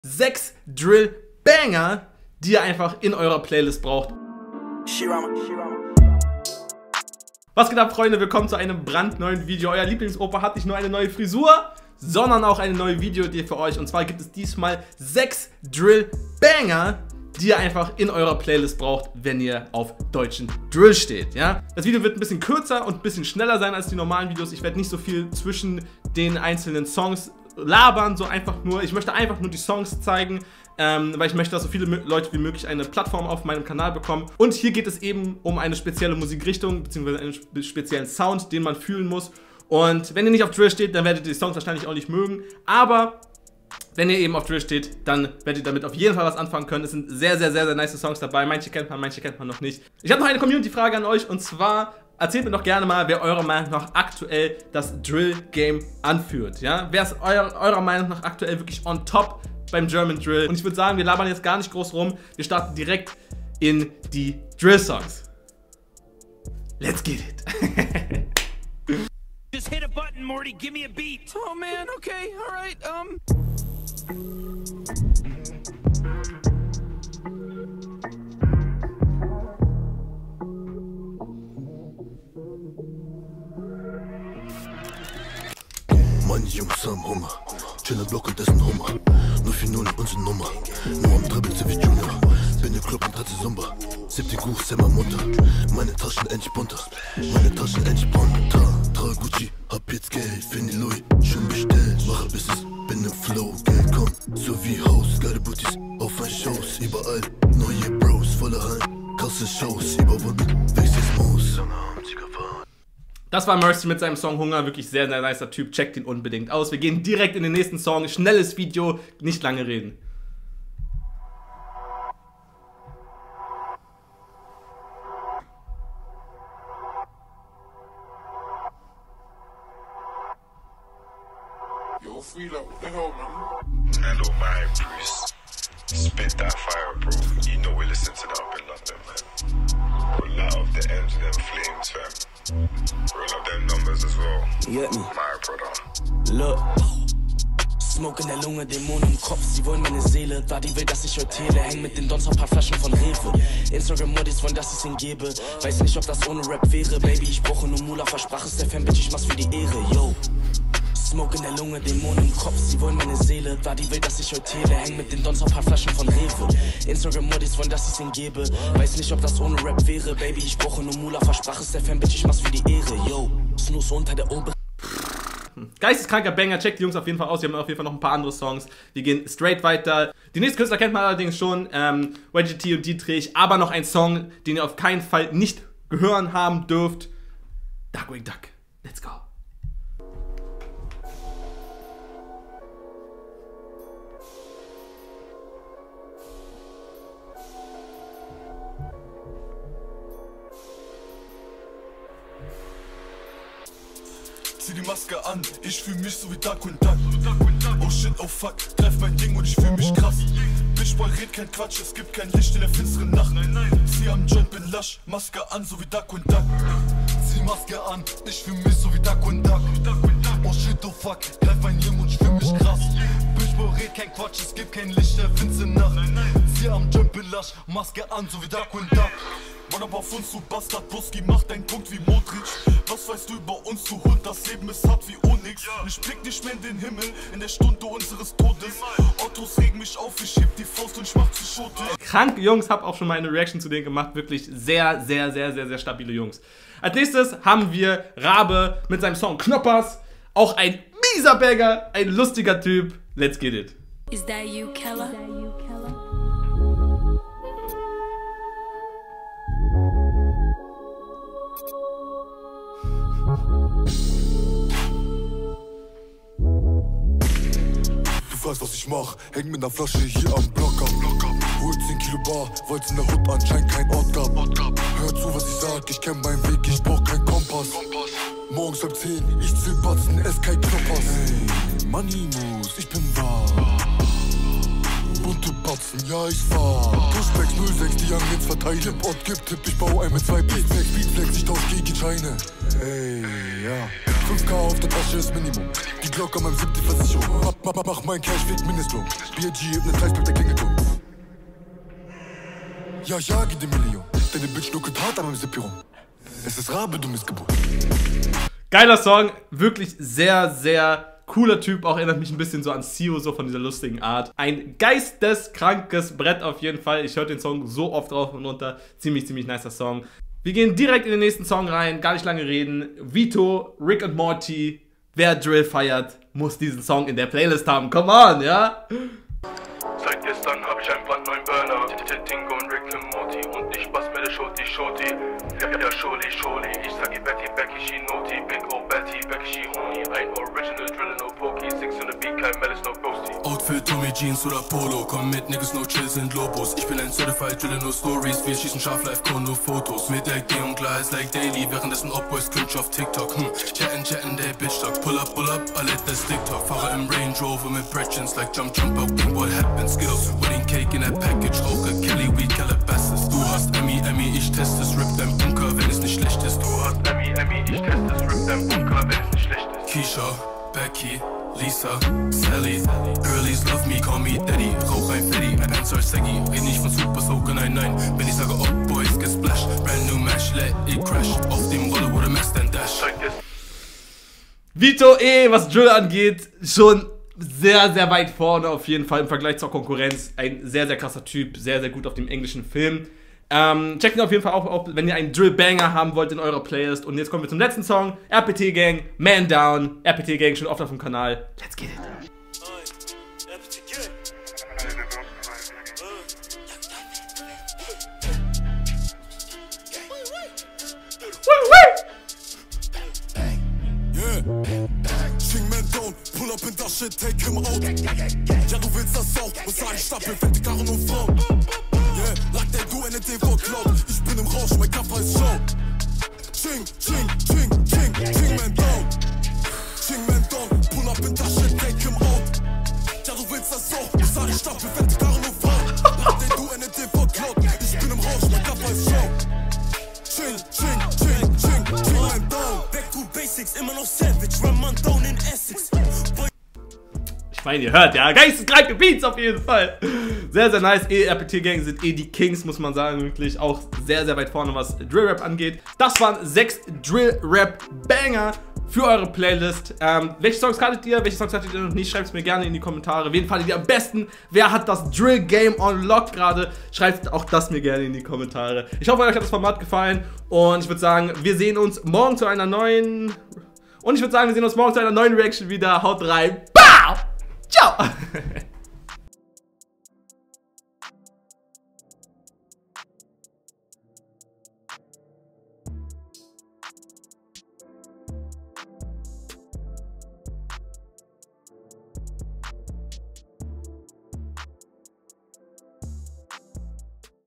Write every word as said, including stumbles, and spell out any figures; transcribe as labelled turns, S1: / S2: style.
S1: sechs Drill-Banger, die ihr einfach in eurer Playlist braucht. Was geht ab, Freunde? Willkommen zu einem brandneuen Video. Euer Lieblingsopa hat nicht nur eine neue Frisur, sondern auch eine neue Videoidee für euch. Und zwar gibt es diesmal sechs Drill-Banger, die ihr einfach in eurer Playlist braucht, wenn ihr auf deutschen Drill steht. Ja? Das Video wird ein bisschen kürzer und ein bisschen schneller sein als die normalen Videos. Ich werde nicht so viel zwischen den einzelnen Songs labern, so einfach nur. Ich möchte einfach nur die Songs zeigen, ähm, weil ich möchte, dass so viele Leute wie möglich eine Plattform auf meinem Kanal bekommen. Und hier geht es eben um eine spezielle Musikrichtung, beziehungsweise einen speziellen Sound, den man fühlen muss. Und wenn ihr nicht auf Drill steht, dann werdet ihr die Songs wahrscheinlich auch nicht mögen. Aber wenn ihr eben auf Drill steht, dann werdet ihr damit auf jeden Fall was anfangen können. Es sind sehr, sehr, sehr, sehr nice Songs dabei. Manche kennt man, manche kennt man noch nicht. Ich habe noch eine Community-Frage an euch, und zwar: erzählt mir doch gerne mal, wer eurer Meinung nach aktuell das Drill-Game anführt. Ja? Wer ist euer, eurer Meinung nach aktuell wirklich on top beim German Drill? Und ich würde sagen, wir labern jetzt gar nicht groß rum. Wir starten direkt in die Drill-Songs. Let's get it.
S2: Just hit a button, Morty. Give me a beat.
S3: Oh man, okay, all right. Um.
S4: Meine Jungs haben Hunger, chillen Block und essen Hummer. Nur vier null unsere Nummer, nur am Dribbeln sind wie Junior. Bin im Club und hatte Zumba, siebzehn Guch, sehr mal munter. Meine Taschen endlich bunter, meine Taschen endlich bunter. Trage Gucci, hab jetzt Geld, finde Louis, schon bestellt. Mache Business, bin im Flow, Geld kommt, so wie Haus. Geile Booties, auf ein Shows, überall neue Bros, volle Hallen, krasse Shows, überwunden, wächst Moos.
S1: Das war Mercy mit seinem Song Hunger, wirklich sehr, sehr nicer Typ, checkt ihn unbedingt aus. Wir gehen direkt in den nächsten Song, schnelles Video, nicht lange reden.
S5: Yo, Frida, what the hell, man? Hello, my Bruce. Spit that fire, bro. You know we listen to that up in London, man. Roll out of the M's and them flames, fam. Roll up them numbers as well.
S3: You get me?
S5: My brother.
S3: Look. Smoke in der Lunge, Dämonen im Kopf, sie wollen meine Seele. Da die will, dass ich heute hehle, häng mit den Dons auf paar Flaschen von Rewe. Instagram-Modis wollen, dass ich's ihnen gebe. Weiß nicht, ob das ohne Rap wäre. Baby, ich brauche nur Mula, versprach es der Fan, Bitch, ich mach's für die Ehre, yo. Smoke in der Lunge, Dämonen im Kopf, sie wollen meine Seele. Da die will, dass ich heute hehle, häng mit den Dons auf paar Flaschen von Rewe. Instagram-Modis wollen, dass ich's ihnen gebe. Weiß nicht, ob das ohne Rap wäre. Baby, ich brauche nur Mula, versprach es der Fan, Bitch, ich mach's für die Ehre, yo. Snooze unter der Ober...
S1: Geisteskranker Banger, checkt die Jungs auf jeden Fall aus. Wir haben auf jeden Fall noch ein paar andere Songs. Wir gehen straight weiter. Die nächsten Künstler kennt man allerdings schon, ähm, Y G T und Dietrich, aber noch ein Song, den ihr auf keinen Fall nicht gehören haben dürft. Darkwing Duck, let's go.
S4: Zieh die Maske an, ich fühl mich so wie Darkwing Duck. Oh shit, oh fuck, treff mein Ding und ich fühl mich krass. Bitch, boy, red kein Quatsch, es gibt kein Licht in der finsteren Nacht. Zieh am Joint, bin lasch, Maske an, so wie Darkwing Duck. Zieh Maske an, ich fühl mich so wie Darkwing Duck. Oh shit, oh fuck, treff mein Ding und ich fühl mich krass. Bitch, boy, red kein Quatsch, es gibt kein Licht in der finsteren Nacht. Zieh am Joint, bin lasch, Maske an, so wie Darkwing Duck. Mann, aber auf uns, du Bastard, Buski, mach deinen Punkt wie Modric. Was weißt du über uns, du Hund, das Leben ist hart wie Onyx. Ich blick nicht mehr in den Himmel, in der Stunde unseres Todes. Autos regen mich auf, ich heb die Faust und ich mach zu Schote.
S1: Kranke Jungs, hab auch schon mal eine Reaction zu denen gemacht. Wirklich sehr, sehr, sehr, sehr, sehr stabile Jungs. Als nächstes haben wir Rabe mit seinem Song Knoppers. Auch ein mieser Bagger, ein lustiger Typ. Let's get it.
S6: Is that you, Keller?
S4: Du fragst, was ich mach, häng mit ner Flasche hier am Blocker. Hol zehn Kilo Bar, weil's in der Hut anscheinend kein Ort gab. Hör zu, was ich sag, ich kenn meinen Weg, ich brauch kein Kompass. Morgens halb zehn, ich zieh Batzen, ess kein Knoppers. Hey, Money Moves, ich bin wahr. Bunte Party Herzen, ja ich fahr Pushback null sechs, die Young jetzt verteile und gib Tipp, ich bau ein mit zwei Beatflex, Beatflex, ich tausch gegen Scheine. Ey, ja, fünf K auf der Tasche ist Minimum. Die Glock an meinem Zip, die Versicherung. Mach, mach, mach mein Cash, Weg Mindestlohn. B G, Hypnotize, bleibt der Klingelton. Ja, ja, gib die Million. Deine Bitch nuckelt hart an meinem Zip hier rum. Es ist Rabe, du Missgeburt.
S1: Geiler Song, wirklich sehr, sehr cooler Typ. Auch erinnert mich ein bisschen so an Sio, so von dieser lustigen Art. Ein geisteskrankes Brett auf jeden Fall. Ich höre den Song so oft drauf und runter. Ziemlich, ziemlich nicer Song. Wir gehen direkt in den nächsten Song rein, gar nicht lange reden. Vito, Rick und Morty. Wer Drill feiert, muss diesen Song in der Playlist haben. Come on, ja?
S6: Seit gestern hab ich einen brandneuen Burner. Tingo und Rick und Morty. Und ich spaß mit der Shorty, Shorty. Ja, ja, Shorty, Shorty. Ich sag ihr Betty, Becky, she Naughty. Big old Betty, Becky, she horny. Ein Original Driller, no Pokey. Six on the beat, kein Melis, no Ghosty.
S3: Outfit, Tommy Jeans oder Polo. Komm mit, Niggas, no chill, sind Lobos. Ich bin ein Certified Driller, no Stories. Wir schießen scharf, live, no Fotos. Mit der G und Gleis, like daily. Währenddessen Op-Boys cringe auf TikTok. Hm, chatten, chatten, der Bitch talk. Pull up, pull up, alle das TikTok. Fahre im Range Rover mit Bretchens, like jump, jump up. King, what happens? Skittles, wedding cake in a package. Rauche, Kelly, Weed, Calabasas. Du hast Emmy, Emmy, ich teste es. Rip dein Bunker, wenn es nicht schlecht ist.
S6: Du hast Emmy, Emmy, ich teste es. Rip dein Bunker, wenn es nicht schlecht ist.
S3: Keisha, Becky, Lisa, Sally, Girlies love me, call me Daddy. Rauch ein Fetty, ein Answer Saggy. Red nicht von Super Soaker, nein, nein. Wenn ich sage, oh boys, get splashed. Brand new Mash, let it crash. Auf dem Roller wurde Max dann Dash.
S1: Vito eh, was Drill angeht, schon sehr, sehr weit vorne auf jeden Fall im Vergleich zur Konkurrenz. Ein sehr, sehr krasser Typ, sehr, sehr gut auf dem englischen Film. Ähm, checkt ihn auf jeden Fall auch, auch, wenn ihr einen Drill-Banger haben wollt in eurer Playlist. Und jetzt kommen wir zum letzten Song. R P T Gang, Man Down. R P T Gang schon oft auf dem Kanal. Let's get it.
S4: Ching Man down, pull up in das Shit, take him out. Ja, du willst das auch, was sag ich, Stapel, fette Karren und Frauen. Yeah, lag der du N T V Cloud. Ich bin im Rausch, mein Kappa ist schlau. Ching, ching, ching, ching, ching Man down. Ching Man down, pull up in das Shit, take him out. Ja, du willst das auch, was sag ich, Stapel, fette Karren und Frauen. Lag der du N T V Cloud. Ich bin im Rausch, mein Kappa ist schlau. Ching, ching, ching, ching, ching Man down.
S3: Back to basics, immer noch savage, run man down in Essex.
S1: Ich meine, ihr hört, ja, geisteskranke Beats auf jeden Fall. Sehr, sehr nice. E R P T Gang sind eh die Kings, muss man sagen, wirklich. Auch sehr, sehr weit vorne, was Drill-Rap angeht. Das waren sechs Drill-Rap-Banger für eure Playlist. Ähm, welche Songs kanntet ihr? Welche Songs hattet ihr noch nicht? Schreibt es mir gerne in die Kommentare. Wen fandet ihr am besten? Wer hat das Drill-Game on Lock gerade? Schreibt auch das mir gerne in die Kommentare. Ich hoffe, euch hat das Format gefallen. Und ich würde sagen, wir sehen uns morgen zu einer neuen... Und ich würde sagen, wir sehen uns morgen zu einer neuen Reaction wieder. Haut rein. Ciao!